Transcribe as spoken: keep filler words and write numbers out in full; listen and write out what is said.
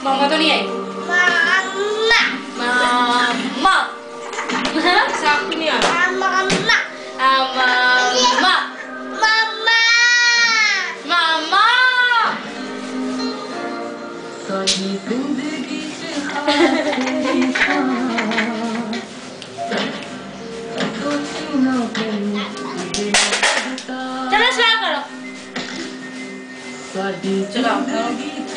मामा तो नहीं आई। मामा मामा साफ नहीं आ रहा। मामा मामा मामा मामा चलो स्टार्ट करो। चलो